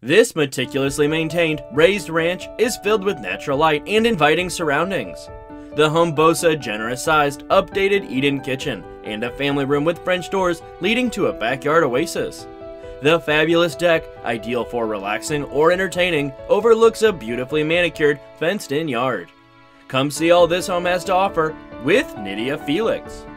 This meticulously maintained, raised ranch is filled with natural light and inviting surroundings. The home boasts a generous-sized, updated eat-in kitchen and a family room with French doors leading to a backyard oasis. The fabulous deck, ideal for relaxing or entertaining, overlooks a beautifully manicured, fenced-in yard. Come see all this home has to offer with Nydia Felix.